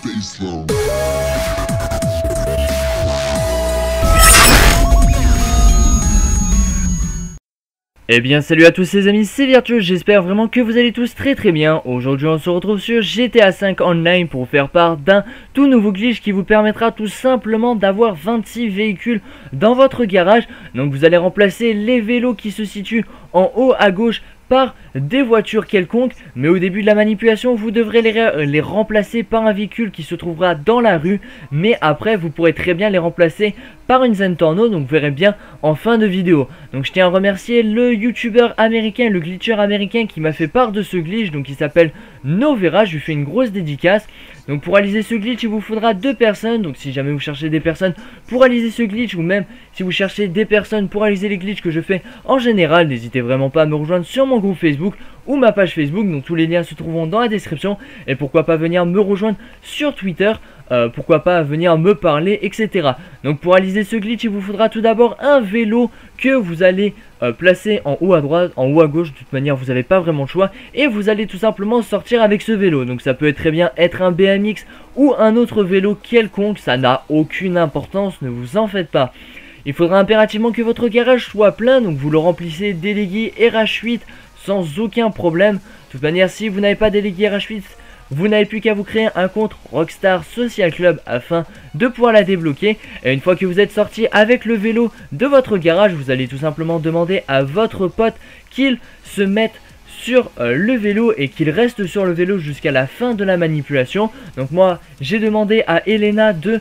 Eh bien salut à tous les amis, c'est Virtueux, j'espère vraiment que vous allez tous très bien. Aujourd'hui on se retrouve sur GTA 5 Online pour vous faire part d'un tout nouveau glitch qui vous permettra tout simplement d'avoir 26 véhicules dans votre garage. Donc vous allez remplacer les vélos qui se situent en haut à gauche par des voitures quelconques, mais au début de la manipulation vous devrez les remplacer par un véhicule qui se trouvera dans la rue, mais après vous pourrez très bien les remplacer par une Zentorno, donc vous verrez bien en fin de vidéo. Donc je tiens à remercier le youtubeur américain, le glitcher américain qui m'a fait part de ce glitch, donc il s'appelle Novera, je lui fais une grosse dédicace. Donc pour réaliser ce glitch il vous faudra 2 personnes, donc si jamais vous cherchez des personnes pour réaliser ce glitch, ou même si vous cherchez des personnes pour réaliser les glitches que je fais en général, n'hésitez vraiment pas à me rejoindre sur mon groupe Facebook ou ma page Facebook, donc tous les liens se trouveront dans la description. Et pourquoi pas venir me rejoindre sur Twitter, pourquoi pas venir me parler, etc. Donc pour réaliser ce glitch il vous faudra tout d'abord un vélo que vous allez placer en haut à droite, en haut à gauche. De toute manière vous n'avez pas vraiment le choix, et vous allez tout simplement sortir avec ce vélo. Donc ça peut très bien être un BMX ou un autre vélo quelconque, ça n'a aucune importance, ne vous en faites pas. Il faudra impérativement que votre garage soit plein, donc vous le remplissez délégué RH8 sans aucun problème. De toute manière si vous n'avez pas délégué RH8, vous n'avez plus qu'à vous créer un compte Rockstar Social Club afin de pouvoir la débloquer. Et une fois que vous êtes sorti avec le vélo de votre garage, vous allez tout simplement demander à votre pote qu'il se mette sur le vélo et qu'il reste sur le vélo jusqu'à la fin de la manipulation. Donc moi j'ai demandé à Elena de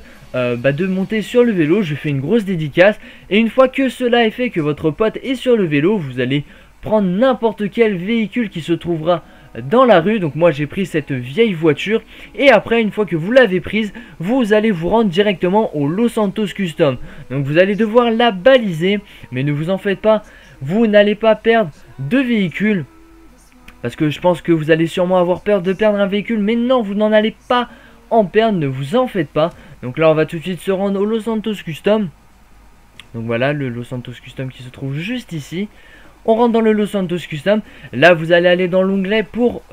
monter sur le vélo, je fais une grosse dédicace. Et une fois que cela est fait, que votre pote est sur le vélo, vous allez prendre n'importe quel véhicule qui se trouvera dans la rue. Donc moi j'ai pris cette vieille voiture, et après une fois que vous l'avez prise, vous allez vous rendre directement au Los Santos Custom. Donc vous allez devoir la baliser, mais ne vous en faites pas, vous n'allez pas perdre de véhicule, parce que je pense que vous allez sûrement avoir peur de perdre un véhicule, mais non, vous n'en allez pas en perdre, ne vous en faites pas. Donc là on va tout de suite se rendre au Los Santos Custom. Donc voilà le Los Santos Custom qui se trouve juste ici. On rentre dans le Los Santos Custom. Là vous allez aller dans l'onglet pour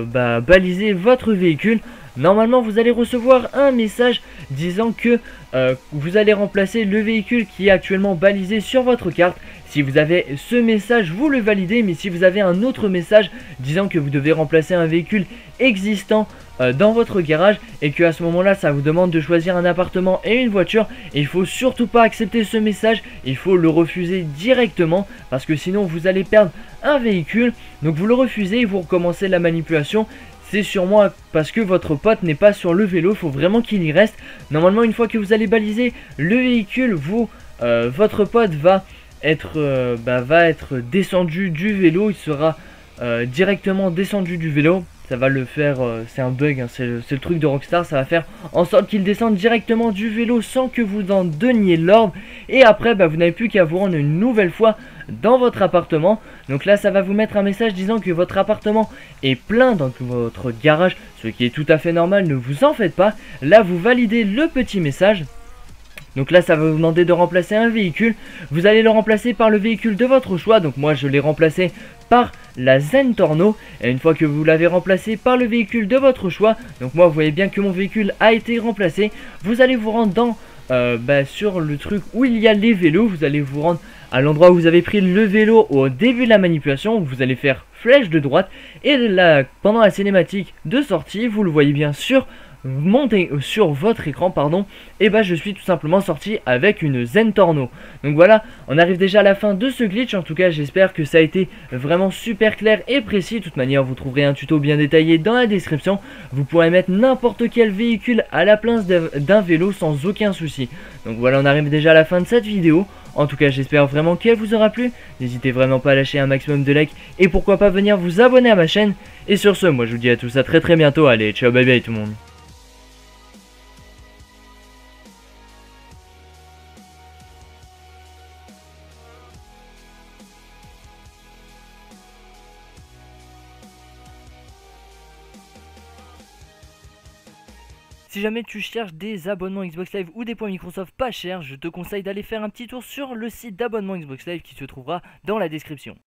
baliser votre véhicule. Normalement vous allez recevoir un message disant que vous allez remplacer le véhicule qui est actuellement balisé sur votre carte. Si vous avez ce message, vous le validez, mais si vous avez un autre message disant que vous devez remplacer un véhicule existant dans votre garage, et que à ce moment là ça vous demande de choisir un appartement et une voiture, et il faut surtout pas accepter ce message, il faut le refuser directement, parce que sinon vous allez perdre un véhicule. Donc vous le refusez et vous recommencez la manipulation. C'est sûrement parce que votre pote n'est pas sur le vélo, il faut vraiment qu'il y reste. Normalement une fois que vous allez baliser le véhicule, votre pote va être descendu du vélo, il sera directement descendu du vélo. Ça va le faire, c'est un bug, hein, c'est le truc de Rockstar, ça va faire en sorte qu'il descende directement du vélo sans que vous en donniez l'ordre. Et après vous n'avez plus qu'à vous rendre une nouvelle fois dans votre appartement. Donc là ça va vous mettre un message disant que votre appartement est plein dans votre garage, ce qui est tout à fait normal, ne vous en faites pas. Là vous validez le petit message. Donc là ça va vous demander de remplacer un véhicule. Vous allez le remplacer par le véhicule de votre choix. Donc moi je l'ai remplacé par la Zentorno. Et une fois que vous l'avez remplacé par le véhicule de votre choix, donc moi vous voyez bien que mon véhicule a été remplacé, vous allez vous rendre dans sur le truc où il y a les vélos. Vous allez vous rendre à l'endroit où vous avez pris le vélo au début de la manipulation. Vous allez faire flèche de droite, et là pendant la cinématique de sortie, vous le voyez bien sûr monter sur votre écran, et je suis tout simplement sorti avec une Zentorno. Donc voilà, on arrive déjà à la fin de ce glitch. En tout cas j'espère que ça a été vraiment super clair et précis. De toute manière vous trouverez un tuto bien détaillé dans la description. Vous pourrez mettre n'importe quel véhicule à la place d'un vélo sans aucun souci. Donc voilà, on arrive déjà à la fin de cette vidéo. En tout cas j'espère vraiment qu'elle vous aura plu. N'hésitez vraiment pas à lâcher un maximum de likes, et pourquoi pas venir vous abonner à ma chaîne. Et sur ce, moi je vous dis à tous à très bientôt. Allez, ciao, bye bye tout le monde. Si jamais tu cherches des abonnements Xbox Live ou des points Microsoft pas chers, je te conseille d'aller faire un petit tour sur le site d'abonnement Xbox Live qui se trouvera dans la description.